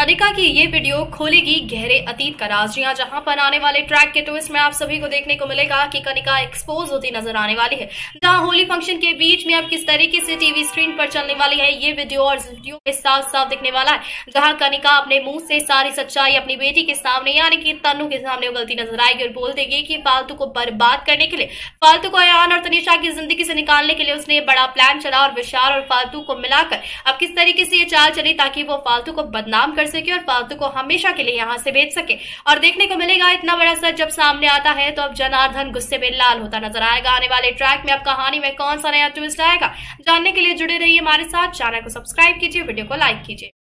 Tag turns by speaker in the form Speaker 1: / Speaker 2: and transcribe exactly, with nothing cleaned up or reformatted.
Speaker 1: कनिका की ये वीडियो खोलेगी गहरे अतीत का राज। जी हां, जहां पर आने वाले ट्रैक के ट्विस्ट में आप सभी को देखने को मिलेगा कि कनिका एक्सपोज होती नजर आने वाली है। जहां होली फंक्शन के बीच में अब किस तरीके से टीवी स्क्रीन पर चलने वाली है ये वीडियो, और वीडियो में साफ साफ दिखने वाला है जहां कनिका अपने मुंह से सारी सच्चाई अपनी बेटी के सामने यानी कि तन्नू के सामने उगलती नजर आएगी और बोल देगी कि फालतू को बर्बाद करने के लिए, फालतू को अयान और तनिषा की जिंदगी से निकालने के लिए उसने बड़ा प्लान चला और विशाल और फालतू को मिलाकर अब किस तरीके से ये चाल चली ताकि वो फालतू को बदनाम कर सके और फालतू को हमेशा के लिए यहाँ से भेज सके। और देखने को मिलेगा इतना बड़ा सच जब सामने आता है तो अब जनार्दन गुस्से में लाल होता नजर आएगा। आने वाले ट्रैक में अब कहानी में कौन सा नया ट्विस्ट आएगा, जानने के लिए जुड़े रहिए हमारे साथ। चैनल को सब्सक्राइब कीजिए, वीडियो को लाइक कीजिए।